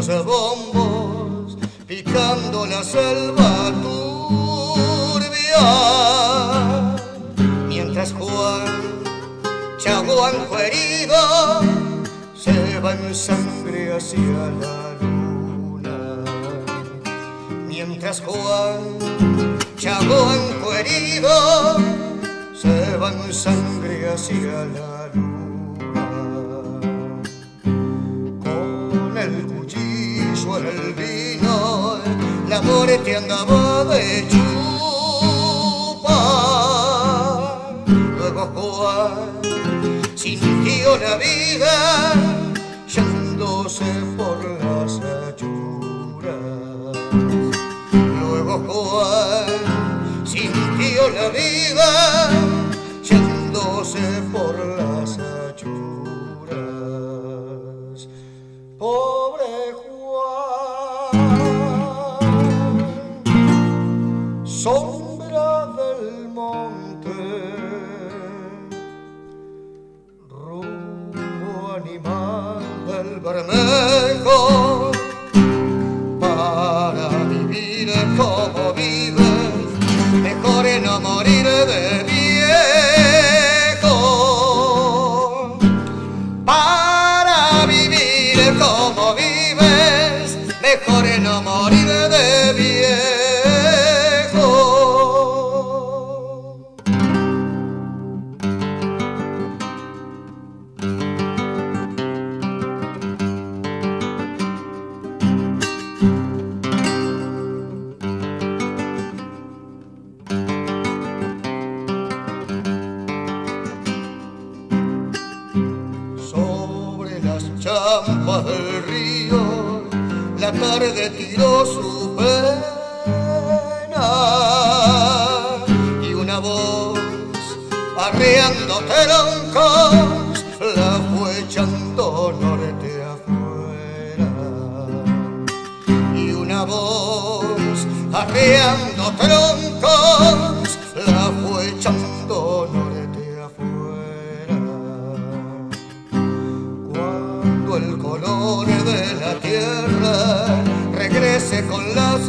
los bombos picando la selva turbia, mientras Juan Chaguanco herido se va en sangre hacia la luna, mientras Juan Chaguanco herido se va en sangre hacia la luna. Con el cuchillo en el vino, la muerte andaba de chupa. Luego Juan sintió la vida yéndose por las achuras. Luego Juan sintió la vida yéndose por las achuras. Pobre Juan, sombra del monte, rumbo animal del Bermejo, para vivir como vives, mejor no morir de viejo. Para vivir como vives, mejor no morir de viejo. Champas del río, la tarde tiró su pena y una voz arreando troncos la fue echando norte afuera. Y una voz arreando troncos la fue echando norte afuera. El color de la tierra regrese con las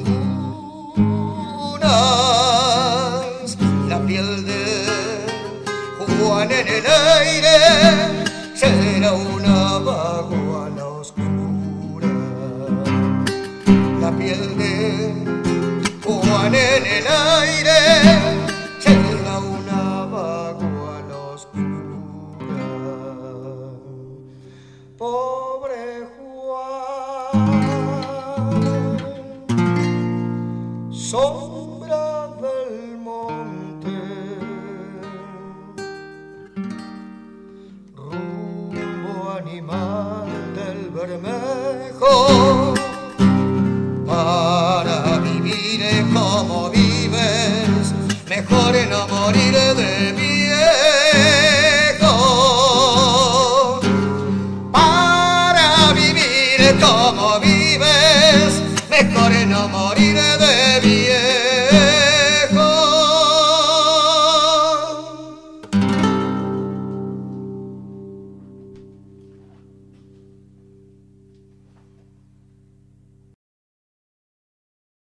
bungunas, la piel de Juan en el aire será una bagua a la oscura. La piel de Juan en el aire será una bagua a la oscura. Pobre Juan, sombra del monte, rumbo animal del Bermejo, para vivir como vives, mejor no morir de viejo.